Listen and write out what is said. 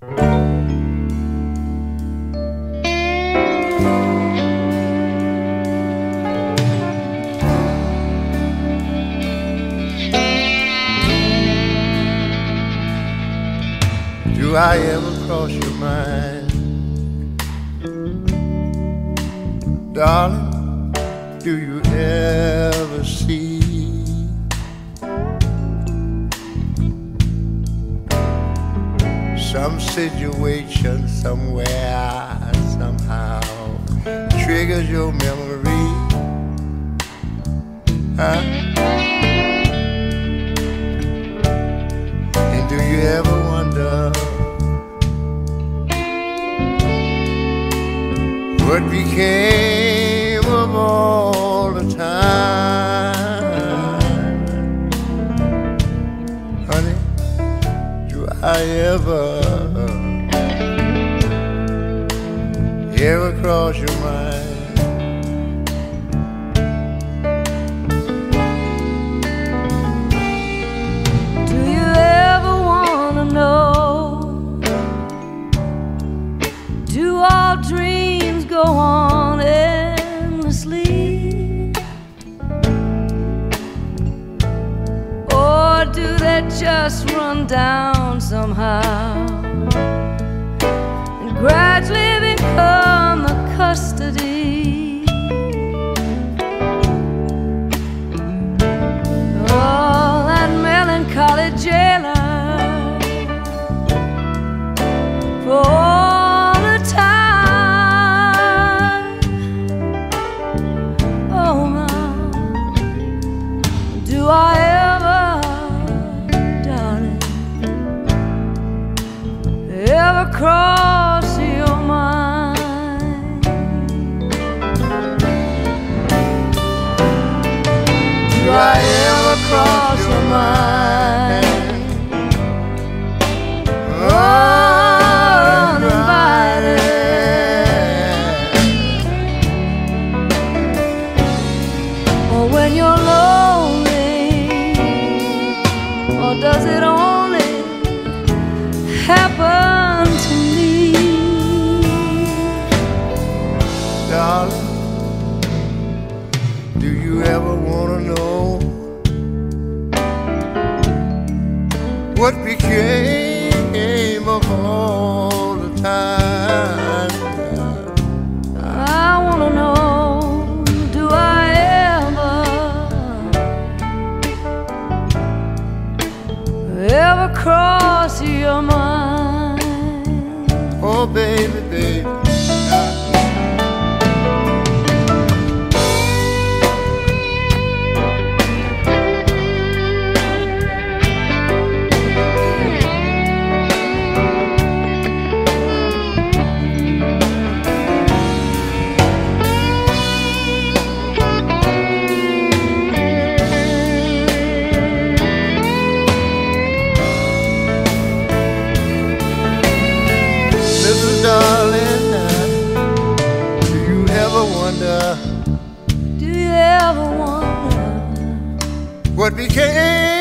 Do I ever cross your mind? Darling, do you ever see some situation somewhere, somehow triggers your memory? Huh? And do you ever wonder what became of all the time? Honey, do I ever cross your mind? Do you ever wanna know, do all dreams go on endlessly, or do they just run down somehow and gradually become a custody? Oh, that melancholy jailer for all the time. Oh, my, do I ever, darling, ever cross your mind? Do I ever cross your mind? Uninvited. Or when you're lonely, or does it only happen to me? Darling, do you ever wanna know what became of all the time? I wanna know, do I ever cross your mind? Oh, baby, baby. Darling, do you ever wonder? Do you ever wonder What became